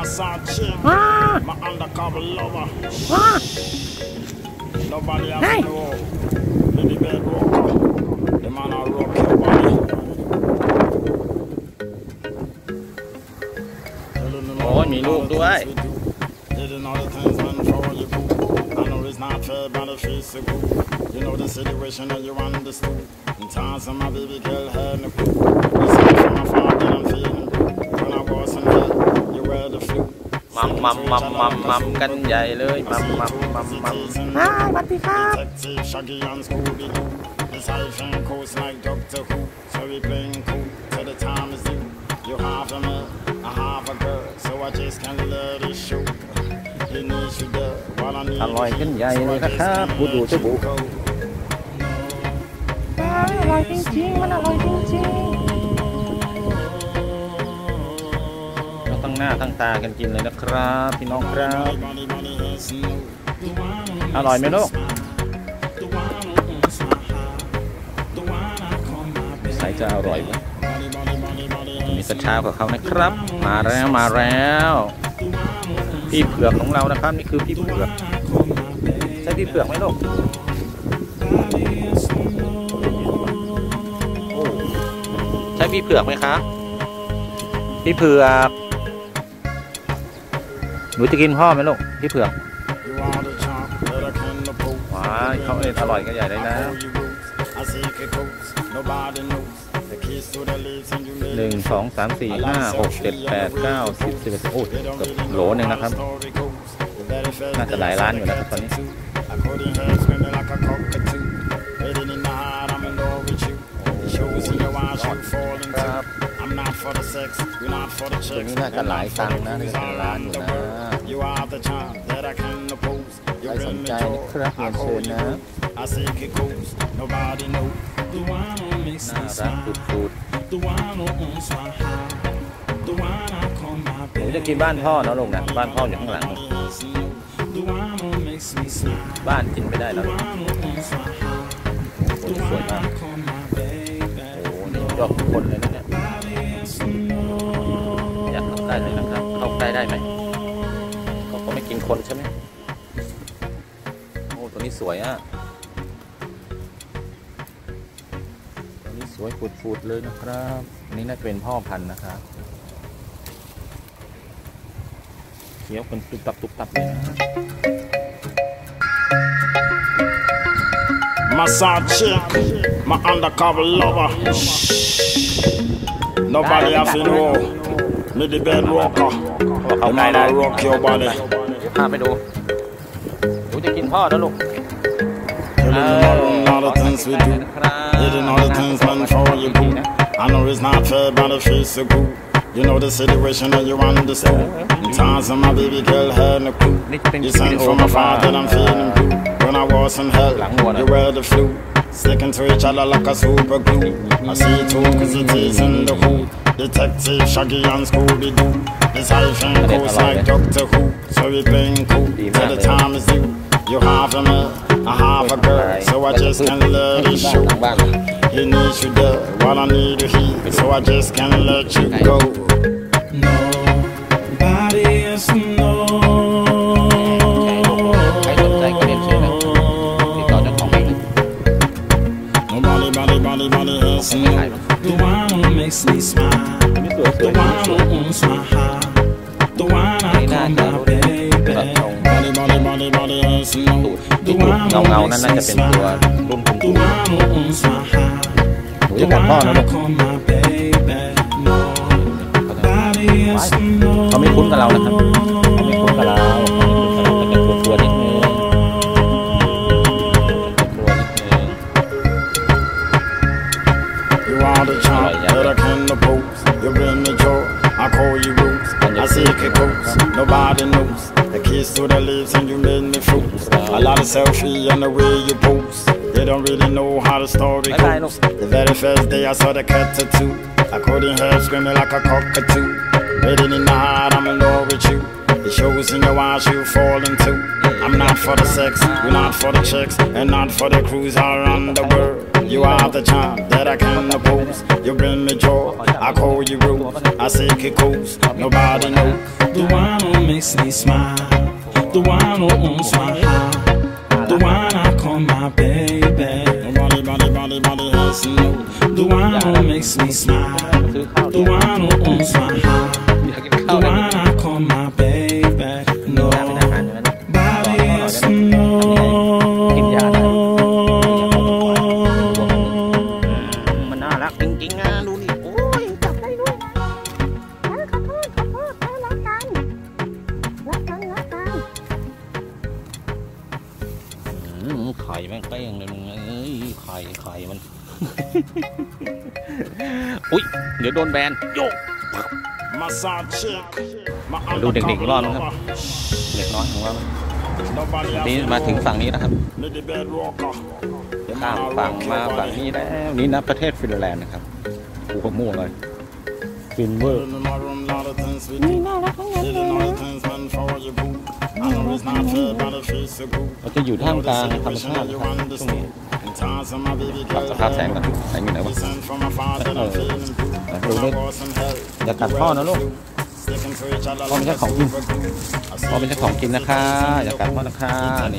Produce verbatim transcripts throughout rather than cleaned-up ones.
โอ้ยมีลูกด้วย You know the situation and you understood. In times of my baby girl had no clue. My father I'm feeling when I was in hell, you were the flu. มัมมัมมัมมัมมัมกันใหญ่เลยมัมมัมมัมมัมฮ่าสวัสดีครับ Shaggy and Scooby Doo. This hyphen coast like Doctor Who. So we playing cool till the time is due. You have a man, I have a girl, so I just can't let it show. อร่อยขึ้นใหญ่เลยนะครับบูดูเจ้าบูอร่อยจริงๆมันอร่อยจริงๆเราตั้งหน้าตั้งตากันกินเลยนะครับพี่น้องครับอร่อยไหมลูกใส่จะอร่อยไหมมีสัญชากับเขานะครับมาแล้วมาแล้วพี่เผือกของเรานะครับนี่คือพี่เผือกใช่พี่เผือกไหมลูกใช่พี่เผือกไหมคะพี่เผือกหนูจะกินพ่อไหมลูกพี่เผือกว้าเขาเองอร่อยกันใหญ่เลยนะหนึ่งสองสามสี่ห้าหกเจ็ดแปดเก้าสิบสิบเอ็ดโอ้เกือบโหลหนึ่งนะครับน่าจะหลายร้านอยู่นะครับตอนนี้ตัวนี้น่าจะหลายตังค์นะในร้านอยู่นะใครสนใจนะครับเรียนเชิญนะน่ารักสุดๆหนูจะกินบ้านพ่อเนาะลูกนะบ้านพ่ออยู่ข้างหลังบ้านกินไม่ได้แล้วโอ้สวยมากโอ้นี่ยอดคนเลยนะเนี่ยอยากเข้าใกล้เลยนะครับเข้าใกล้ได้ไหมเขาก็ไม่กินคนใช่ไหมโอ้ตัวนี้สวยอ่ะตัวนี้สวยฟูดๆเลยนะครับอันนี้น่าจะเป็นพ่อพันธุ์นะครับเคี้ยวคนตุบตับตุบตับเลยนะ Massage chick, my undercover lover. Nobody have to know. Me the bed walker. The man I rock your body. พาไปดูหนูจะกินพ่อแล้วลูก Telling all the things we do. Hitting all the things man for you do. I know it's not fair, but it feels so good. You know the situation and you understand. In times of my baby girl had no clue. You sent from afar that I'm feeling blue. When I was in hell, you were the flu. Sticking to each other like a super glue. I see two cause it is in the hood. Detective Shaggy and Scooby Doo. This hyphen goes like Doctor Who. So we playing cool till the time is due. You have a man, I have a girl, so I just can't let it show. He needs you there, what I need to hear, so I just can't let you go. Nobody else knows. Nobody, body, body, body else knows. The one who makes me smile. The one who owns my heart. The one I call my baby. Body, body, body, body else knows. The one who makes me smile. The one who owns my heart. The one I call my baby. Nobody else knows. เขาไม่คุ้นกับเรานะครับเขาไม่คุ้นกับเราแต่จะตัวตัวนิดนึงตัวนิดนึง You are the charm that I can oppose. You bring me joy, I call you rose. I seek a coast, nobody knows. The kiss to the lips and you made me froze. A lot of selfie and the way you pose. They don't really know how the story goes. The very first day I saw the cat tattoo, I couldn't help screaming like a cockatoo. Waiting in the heart, I'm in love with you. It shows in your eyes you fall into. I'm not for the sex, we're not for the chicks, and not for the cruise around the world. You are the charm that I can't oppose. You bring me joy, I call you Rose. I say Kiko's, nobody knows. The one who makes me smile, the one who owns my heart, the one I call my baby. Nobody, body, body, body has no. The one who makes me smile, the one who owns my heart, the one I call my baby. No, body has no. มันน่ารักจริงๆนะดูนี่โอ้ยจับได้ด้วยขอโทษขอโทษรักกันรักกันรักกันไข่แม่งเป้งเลยมึงเอ้ยไข่ไข่มัน อุ้ยเดี๋ยวโดนแบนโยกมาดูเด็กๆรอดมั้งครับเด็กน้อยของเรานี่มาถึงฝั่งนี้นะครับข้ามฝั่งมาฝั่งนี้แล้วนี่นะประเทศฟินแลนด์นะครับโอ้โหมั่วเลยฟินเวอร์นี่น่ารักทั้งนั้นเลยเราจะอยู่ท่ามกลางธรรมชาติช่วงนี้ปรับสภาพแสงก่อนแสงอยู่ไหนวะเออดูนี่อย่ากัดพ่อนะลูกพ่อไม่ใช่ของกินพ่อไม่ใช่ของกินนะคะอย่ากัดพ่อนะคะนี่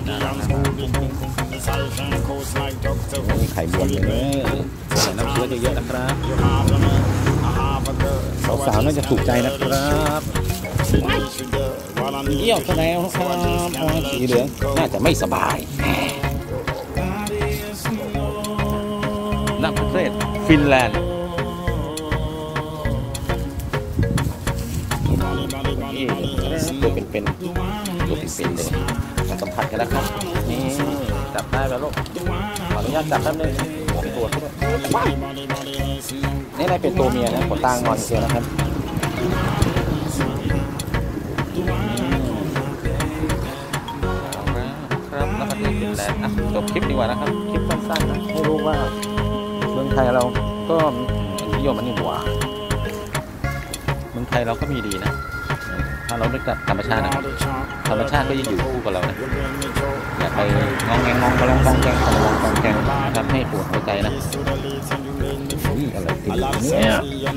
มีไข่บวนเลยใส่น้ำเชื้อเยอะๆนะครับสาวๆน่าจะถูกใจนะครับเยี่ยวแสดงครับโอ้ยสีเหลืองน่าจะไม่สบายนักประเทศฟินแลนด์ตัวเป็นๆตัวเป็นๆเลยมาสัมผัสกันแล้วครับนี่จับได้แล้วลูกขออนุญาตจับแป๊บนึงเป็นตัวด้วยนี่อะไรเป็นตัวเมียนะขนตางอนเชียวนะครับครับนักประเทศฟินแลนด์อ่ะจบคลิปดีกว่านะครับคลิปสั้นๆนะไม่รู้ว่าเมืองไทยเราก็นิยมอันนี้หัวเมืองไทยเราก็มีดีนะถ้าเราได้กับธรรมชาตินะครับธรรมชาติก็จะอยู่คู่กับเรานะอย่าไปงองแงงงองกระลองกองแกงกระลองกองแกงทำให้ปวดหัวใจนะนี่อะไรติดเนี่ย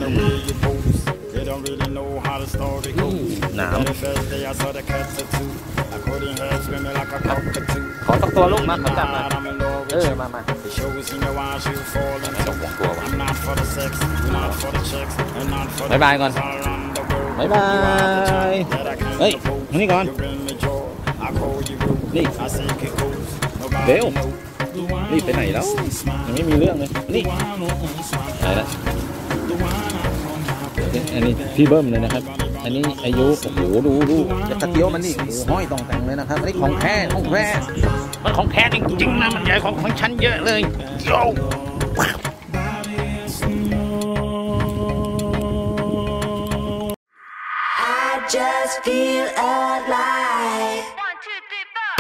หนามขอสักตัวลูกมาขอจับมาเออมามาไม่ต้องห่วงตัววะบ๊ายบายก่อนบ๊ายบายเฮ้ยนี่ก่อนนี่เบลนี่ไปไหนแล้วยังไม่มีเรื่องเลยนี่ไหนละอันนี้พี่เบิ้มเลยนะครับอันนี้อายุโอ้โหดูดูจะกระเตี้ยวมันนี่ห้อยตองแต่งเลยนะครับอันนี้ของแท้ของแท้มันของแท้จริงๆนะมันใหญ่ของของฉันเยอะเลยโย่ Just feel alive. One, two, three, four.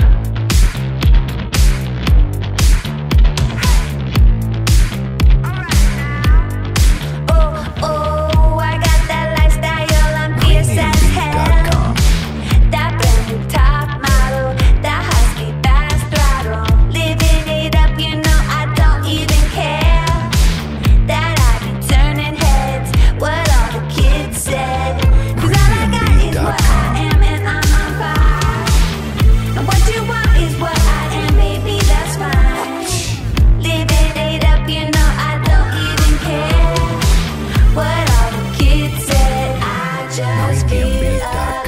Alright now. Oh, oh, I got that lifestyle. I'm fierce as hell. That brand new top model, that husky fast throttle. Living it up, you know I don't even care. That I be turning heads, what all the kids said. Cause all I got is what I am and I'm on fire. And what you want is what I am, baby, that's fine. Living it up, you know I don't even care. What all the kids said, I just feel alive.